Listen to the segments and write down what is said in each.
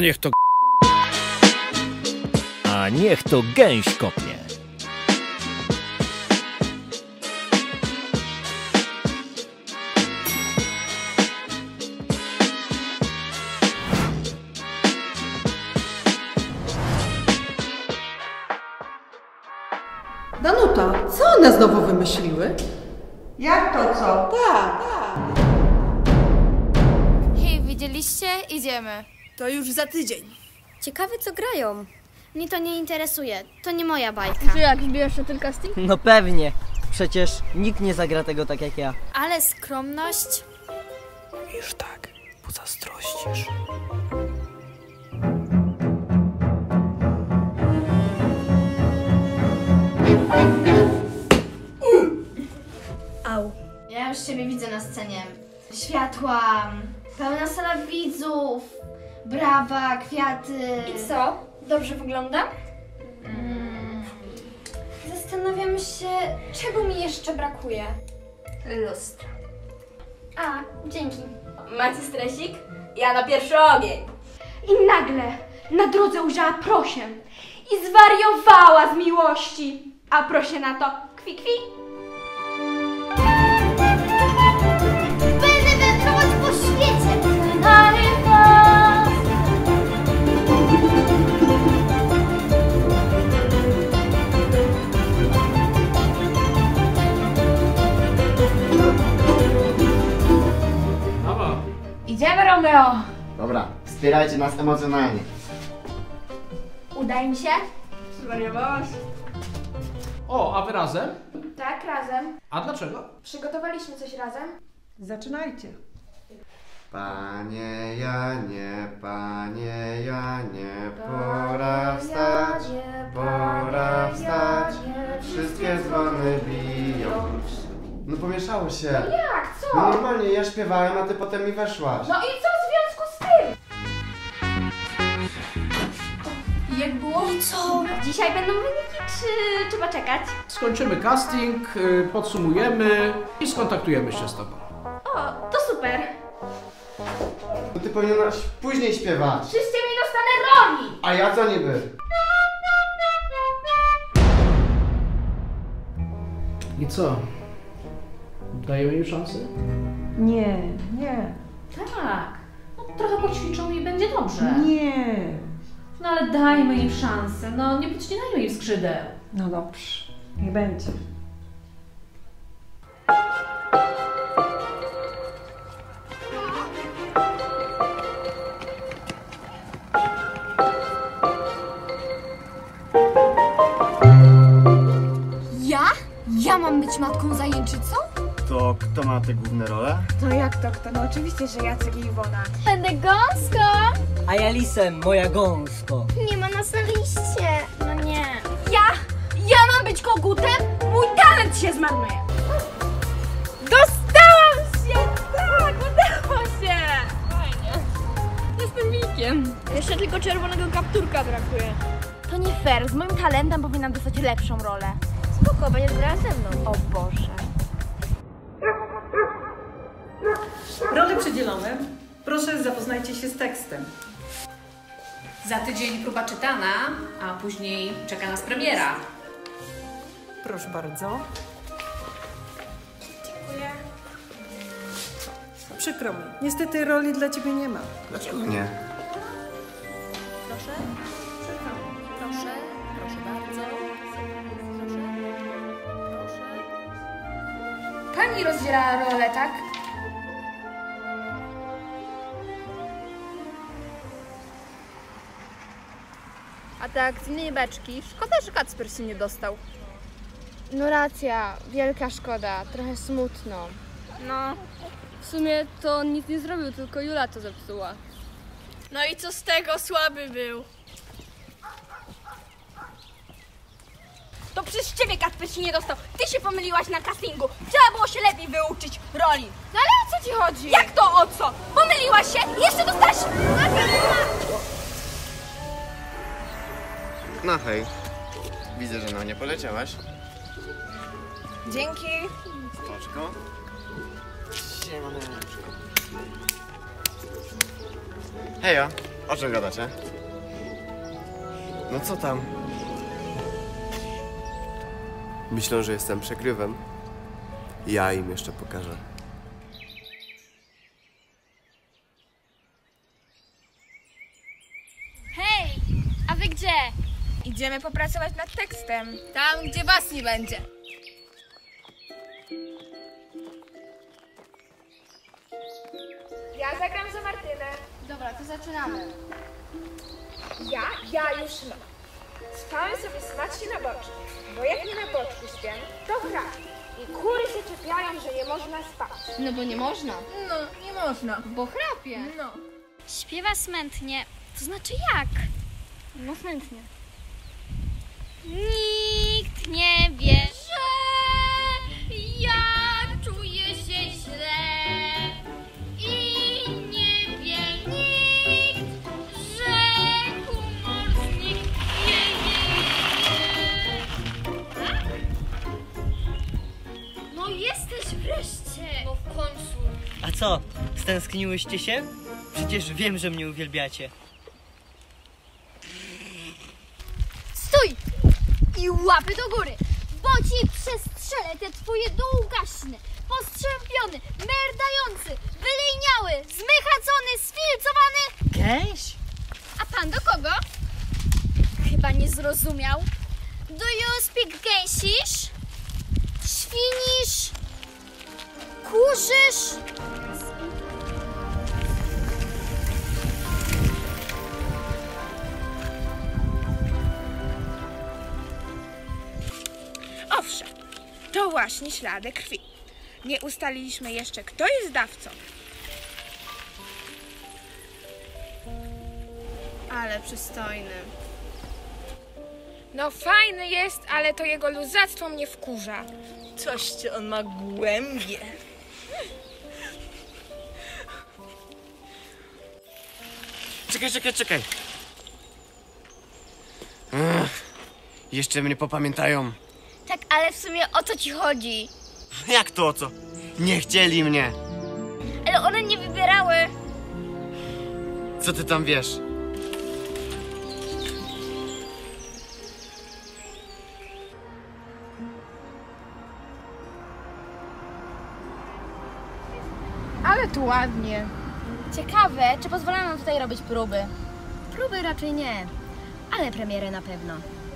niech to A niech to gęś kopnie. Danuta, co one znowu wymyśliły? Jak to co? Tak. Hej, widzieliście? Idziemy. To już za tydzień. Ciekawe, co grają. Mnie to nie interesuje. To nie moja bajka. Ty jak, wbijasz na ten casting? No pewnie. Przecież nikt nie zagra tego tak jak ja. Ale skromność? Mówisz tak, bo zazdrościsz. Au. Ja już ciebie widzę na scenie. Światła, pełna sala widzów, brawa, kwiaty. I co? Dobrze wyglądam? Zastanawiam się, czego mi jeszcze brakuje. Lustra. A, dzięki. Macie stresik? Ja na pierwszy ogień. I nagle na drodze ujrzała prosię i zwariowała z miłości. A prosie na to kwi kwi. Będę wędrować po świecie. Idziemy, Romeo. Dobra, wspierajcie nas emocjonalnie. Udaje mi się? Zwariowałaś? O, a wy razem? Tak, razem. A dlaczego? Przygotowaliśmy coś razem. Zaczynajcie. Panie Janie, pora wstać, pora wstać. Wszystkie dzwony biją. No pomieszało się. Jak? Co? No normalnie, ja śpiewałem, a ty potem mi weszłaś. No i co w związku z tym? Jak było? I co? Dzisiaj będą wyniki, czy trzeba czekać? Skończymy casting, podsumujemy i skontaktujemy się z tobą. O, to super. No ty powinnaś później śpiewać. Wszyscy mi dostanę roli. A ja co niby? I co? Dajemy im szansę? Nie. Tak. No, trochę poćwiczą i będzie dobrze. Nie. No ale dajmy im szansę. No nie podcinajmy im skrzydeł. No dobrze, niech będzie. Ja mam być matką zajęczycą? To kto ma te główne role? To jak to kto? No oczywiście, że Jacek i Iwona. Będę gąską. A ja lisem, moja gąsko. Nie ma nas na liście. No nie. Ja mam być kogutem? Mój talent się zmarnuje. Dostałam się! Tak, udało się! Fajnie. Jestem wilkiem. Jeszcze tylko czerwonego kapturka brakuje. To nie fair. Z moim talentem powinnam dostać lepszą rolę. Spoko, będziesz grała ze mną. O Boże. Role przydzielone. Proszę, zapoznajcie się z tekstem. Za tydzień próba czytana, a później czeka nas premiera. Proszę bardzo. Dziękuję. Przykro mi. Niestety roli dla ciebie nie ma. Dlaczego nie? Proszę. Proszę. Proszę bardzo. Proszę. Proszę. Pani rozdziela rolę, tak? A te akcyjne beczki, szkoda, że Kacper się nie dostał. No racja, wielka szkoda, trochę smutno. No, w sumie to nic nie zrobił, tylko Jula to zepsuła. No i co z tego? Słaby był. To przez ciebie Kacper się nie dostał. Ty się pomyliłaś na castingu. Trzeba było się lepiej wyuczyć roli. No ale o co ci chodzi? Jak to o co? Pomyliłaś się i jeszcze dostałaś... No hej. Widzę, że na nie poleciałaś. Dzięki. Spoczko. Siemaneczko. Hejo, O czym gadacie? No co tam? Myślą, że jestem przegrywem. Ja im jeszcze pokażę. Hej, a wy gdzie? Idziemy popracować nad tekstem. Tam, gdzie was nie będzie. Ja zagram za Martynę. Dobra, to zaczynamy. Ja już mam. Spałem sobie smacznie na boczku, bo jak nie na boczku śpię, to chrap. I kury się czepiają, że nie można spać. No bo nie można. No, nie można. Bo chrapie. No. Śpiewa smętnie. To znaczy jak? No smętnie. Nikt nie wie, że ja czuję się źle. I nie wie nikt, że humornik No jesteś wreszcie! No w końcu. A co, stęskniłyście się? Przecież wiem, że mnie uwielbiacie. Stój! I łapy do góry, bo ci przestrzelę te twoje długaśne, postrzępiony, merdający, wyleniały, zmychacony, sfilcowany... Gęś? A pan do kogo? Chyba nie zrozumiał. Do you speak gęsisz? Świnisz? Kurzysz? Owszem, to właśnie ślady krwi. Nie ustaliliśmy jeszcze, kto jest dawcą. Ale przystojny. No fajny jest, ale to jego luzactwo mnie wkurza. Coś on ma głębie. Czekaj. Jeszcze mnie popamiętają. Tak, ale w sumie o co ci chodzi? Jak to o co? Nie chcieli mnie. Ale one nie wybierały. Co ty tam wiesz? Ale tu ładnie. Ciekawe, czy pozwolą nam tutaj robić próby? Próby raczej nie, ale premierę na pewno.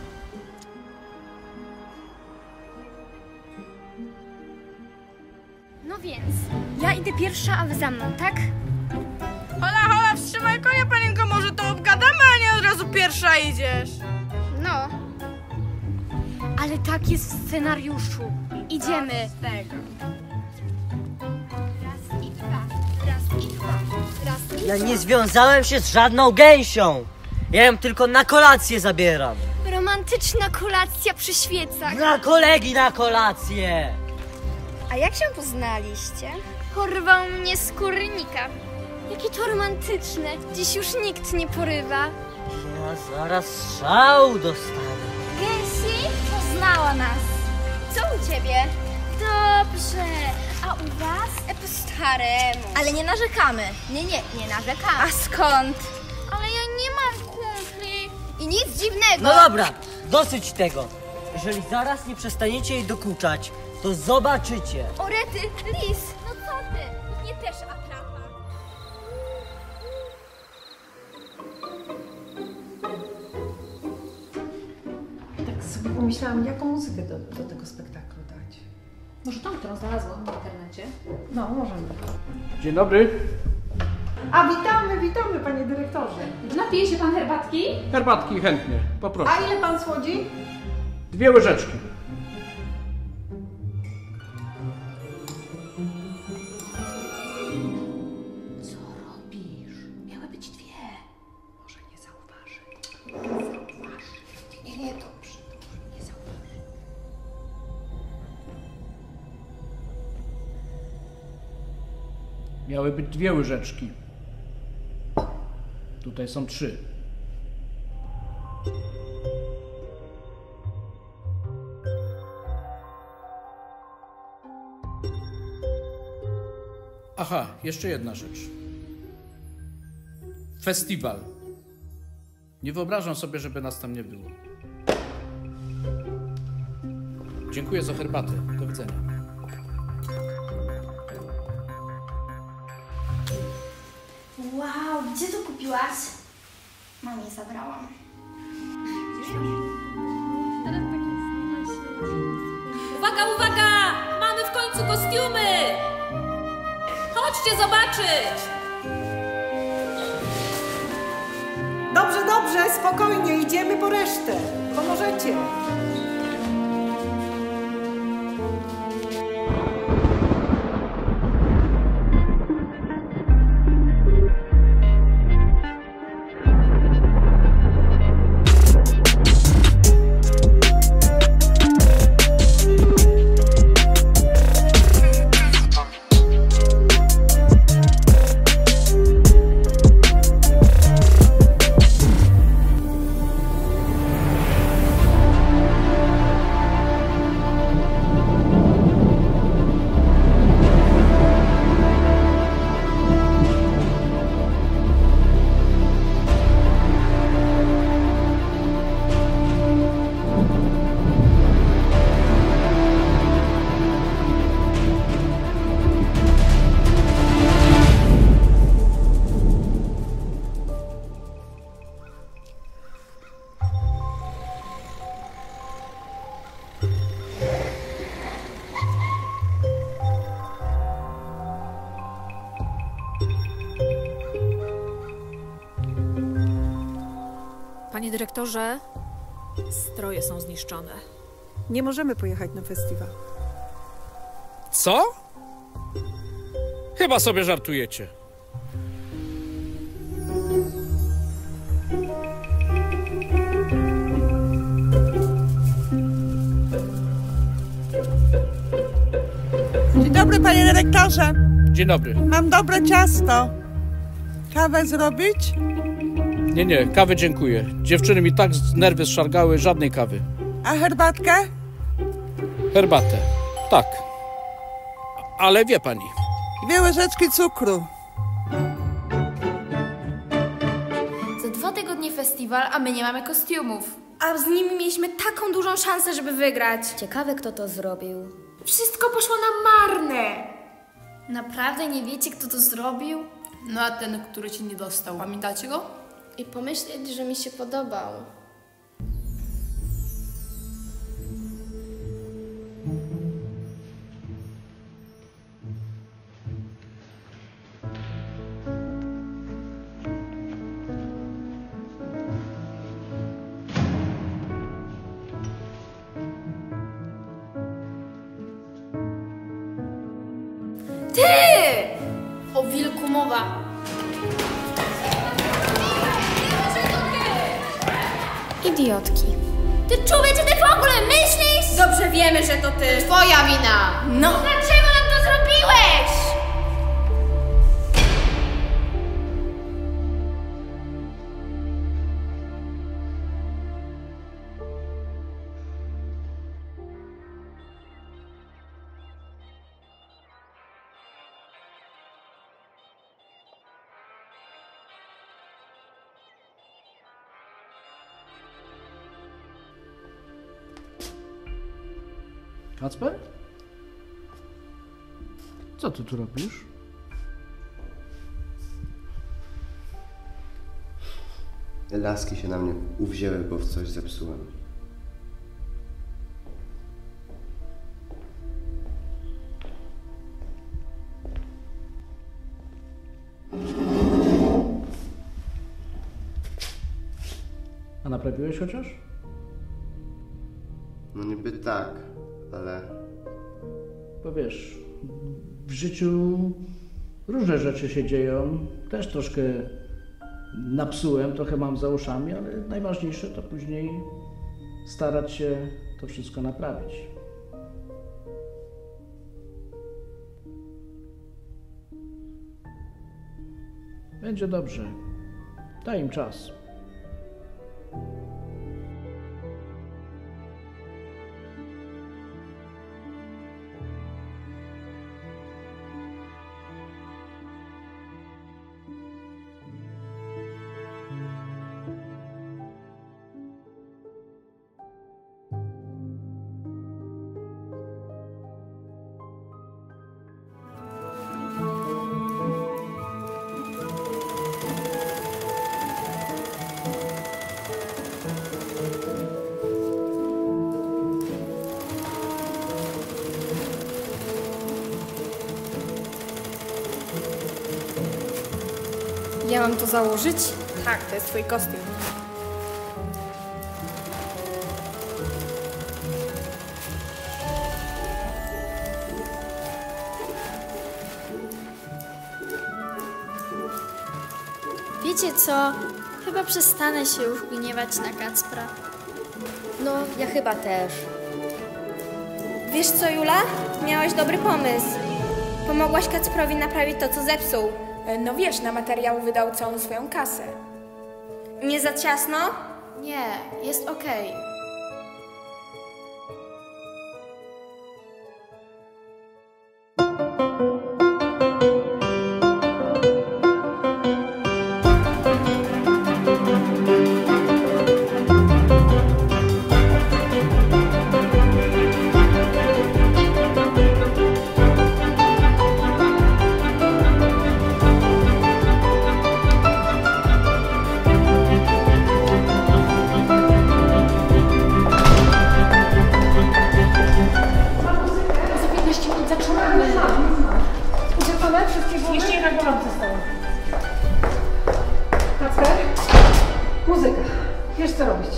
No więc, ja idę pierwsza, a wy za mną, tak? Hola, wstrzymaj konia, panienko, może to obgadamy, a nie od razu pierwsza idziesz. No. Ale tak jest w scenariuszu. Idziemy. Raz i dwa, raz i dwa, raz i Ja nie związałem się z żadną gęsią. Ja ją tylko na kolację zabieram. Romantyczna kolacja przy świecach. Dla kolegi na kolację. A jak się poznaliście? Porwał mnie z kurnika. Jakie to romantyczne. Dziś już nikt nie porywa. Ja zaraz strzał dostanę. Gęsi poznała nas. Co u ciebie? Dobrze. A u was? Po staremu. Ale nie narzekamy. Nie narzekamy. A skąd? Ale ja nie mam kumpli. I nic dziwnego. No dobra, dosyć tego. Jeżeli zaraz nie przestaniecie jej dokuczać, to zobaczycie. Orety, lis. No co ty? Nie też atrapa. Tak sobie pomyślałam, jaką muzykę do tego spektaklu dać. Może tą, którą znalazłam w internecie? No, możemy. Dzień dobry. A witamy, panie dyrektorze. Napije się pan herbatki? Herbatki chętnie, poproszę. A ile pan słodzi? 2 łyżeczki. Miały być 2. Może nie zauważy. Nie, dobrze, nie zauważy. Miały być 2 łyżeczki. Tutaj są 3. Aha, jeszcze jedna rzecz. Festiwal. Nie wyobrażam sobie, żeby nas tam nie było. Dziękuję za herbatę. Do widzenia. Wow, gdzie to kupiłaś? Mamie zabrałam. Uwaga, uwaga! Mamy w końcu kostiumy! Chodźcie zobaczyć! Dobrze, dobrze, spokojnie, idziemy po resztę. Pomożecie. Panie dyrektorze, stroje są zniszczone. Nie możemy pojechać na festiwal. Co? Chyba sobie żartujecie. Dzień dobry, panie dyrektorze. Dzień dobry. Mam dobre ciasto. Kawę zrobić? Nie, kawy dziękuję. Dziewczyny mi tak nerwy zszargały, żadnej kawy. A herbatkę? Herbatę. Tak. Ale wie pani. 2 łyżeczki cukru. Za 2 tygodnie festiwal, a my nie mamy kostiumów. A z nimi mieliśmy taką dużą szansę, żeby wygrać. Ciekawe, kto to zrobił. Wszystko poszło na marne. Naprawdę nie wiecie, kto to zrobił? No a ten, który ci nie dostał, pamiętacie go? I pomyśleć, że mi się podobał. Ty! O wilku mowa. Idiotki. Ty człowiecze, ty w ogóle myślisz? Dobrze wiemy, że to ty. Twoja wina! No. Dlaczego nam to zrobiłeś? Kacper? Co ty tu robisz? Laski się na mnie uwzięły, bo w coś zepsułem. A naprawiłeś chociaż? No niby tak, ale... Bo wiesz, w życiu różne rzeczy się dzieją. Też troszkę napsułem, trochę mam za uszami, ale najważniejsze to później starać się to wszystko naprawić. Będzie dobrze. Daj im czas. Miałam to założyć? Tak, to jest twój kostium. Wiecie co? Chyba przestanę się już gniewać na Kacpra. No, ja chyba też. Wiesz co, Jula? Miałaś dobry pomysł. Pomogłaś Kacprowi naprawić to, co zepsuł. No wiesz, na materiał wydał całą swoją kasę. Nie za ciasno? Nie, jest okej. Jeszcze jedna gorąca została. Kacper? Muzyka. Wiesz co robić.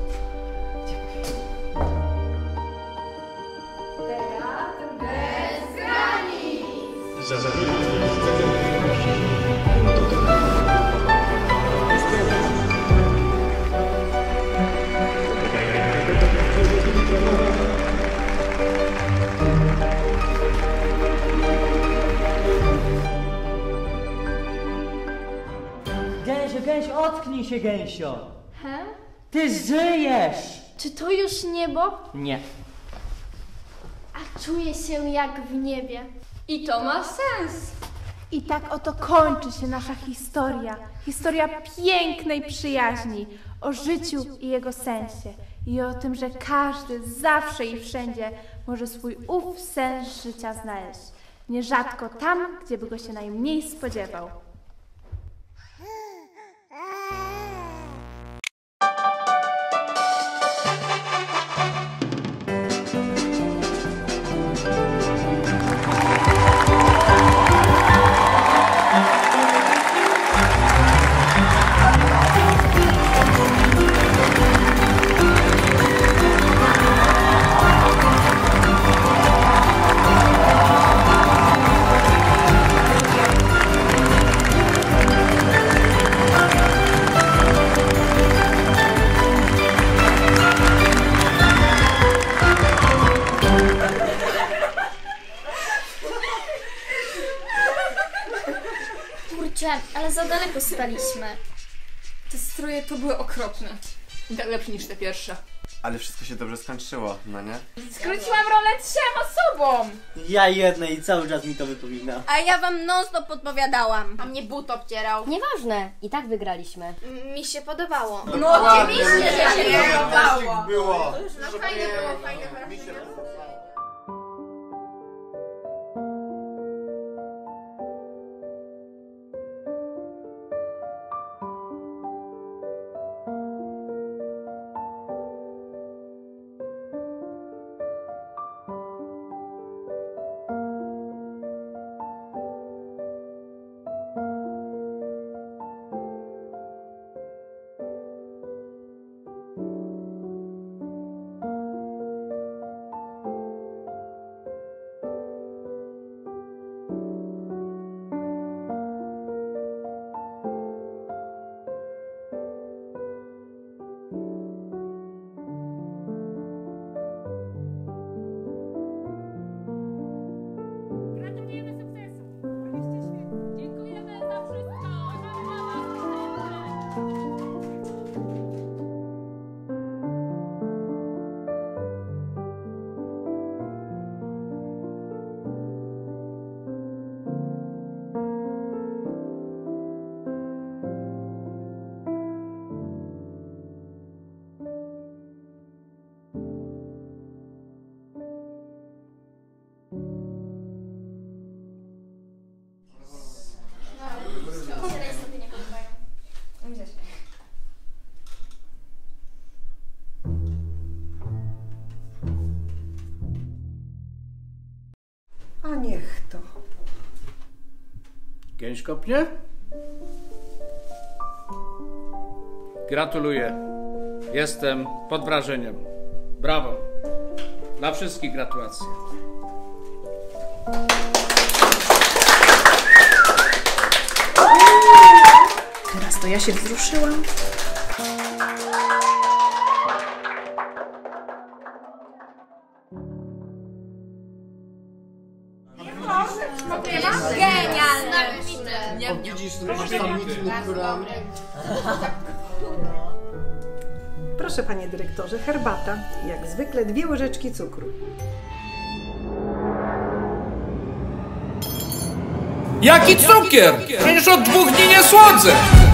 Bez granic! Gęsio, ocknij się, Gęsio! He? Ty żyjesz! Czy to już niebo? Nie. A czuję się jak w niebie. I to ma sens. I tak oto kończy się nasza historia. Historia pięknej przyjaźni, o życiu i jego sensie. I o tym, że każdy zawsze i wszędzie może swój ów sens życia znaleźć. Nierzadko tam, gdzie by go się najmniej spodziewał. Ale za daleko staliśmy. Te stroje to były okropne. I tak lepsze niż te pierwsze. Ale wszystko się dobrze skończyło, no nie? Skróciłam rolę 3 osobom! Ja jednej cały czas mi to wypomina. A ja wam non-stop podpowiadałam. A mnie but obcierał. Nieważne, i tak wygraliśmy. Mi się podobało. No oczywiście, że się podobało. Było. No fajne było, fajne wrażenie. A niech to. Gęś kopnie? Gratuluję. Jestem pod wrażeniem. Brawo. Dla wszystkich gratulacje. Teraz to ja się wzruszyłam. Genialne! Proszę, panie dyrektorze, herbata. Jak zwykle 2 łyżeczki cukru. Jaki cukier? Przecież od 2 dni nie słodzę!